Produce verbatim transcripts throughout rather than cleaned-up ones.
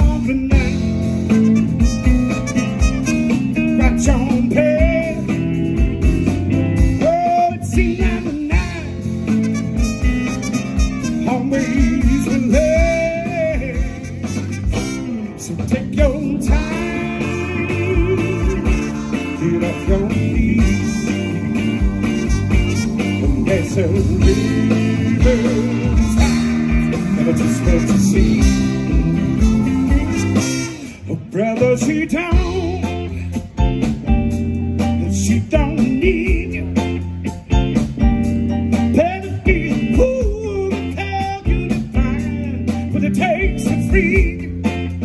overnight. Got your pay. Oh, it seems like the night always will late. So take your time, get off your knees. And there's a river's time, never too scared to see. Oh, brother, she don't, and she don't need you. Better be a fool to tell you to find what it takes to free you.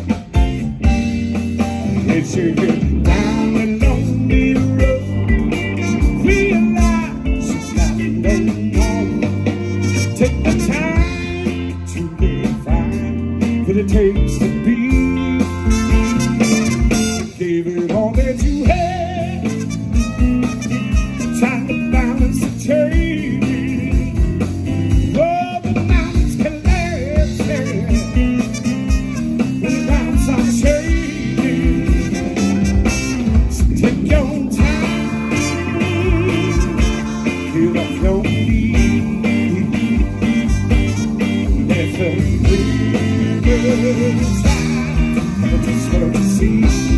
It's you get down the lonely road, realize she's not alone. Take the time to define what it takes to be. Gave it all that you had, trying to balance the change. Oh, the mountains collapsing when the ground's unchanged. So take your time, get off your knees. There's a river's time, never too slow to see.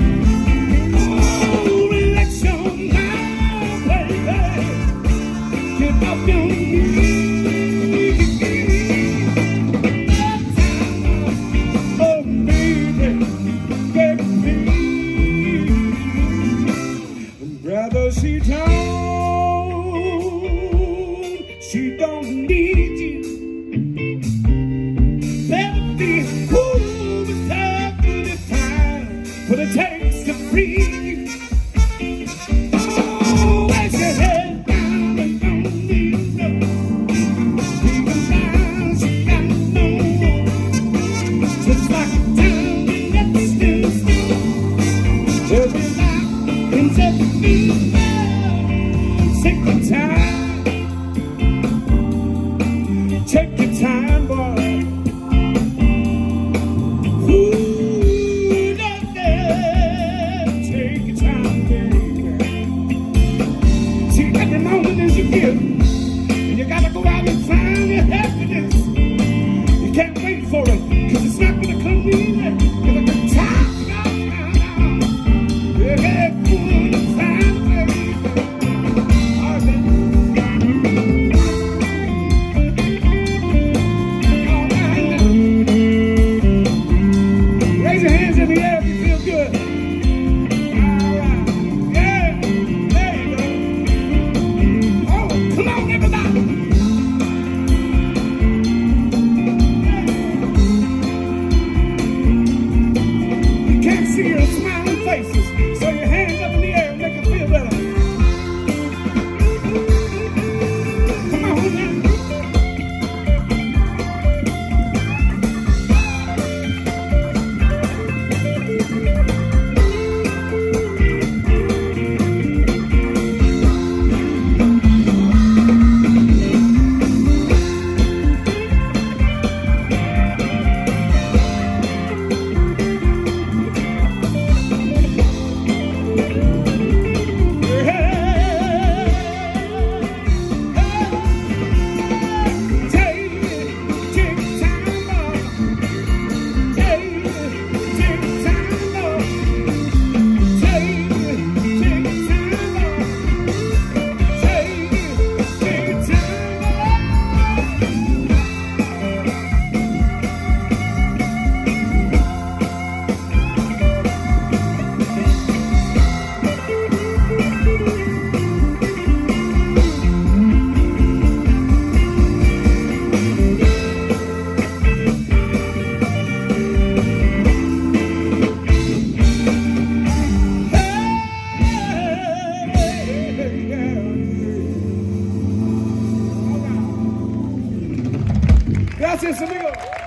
Brother, she don't, she don't need you. Better be a fool to have to define what it takes to free you. Oh, raise your head down and don't need no. Even now she got no more. Just like a town in that still still. Every night in every beat. Take the time, take your time, boy. Ooh, that day, take your time, baby. See, every moment is a gift, and you gotta go out and find your happiness. You can't wait for it, cause it's not gonna come easy. Give it the time, now, now, now. Yeah, good and fine, baby. See your smiling faces, so your hands up in the air and make it feel better. Come on now. Gracias, amigo.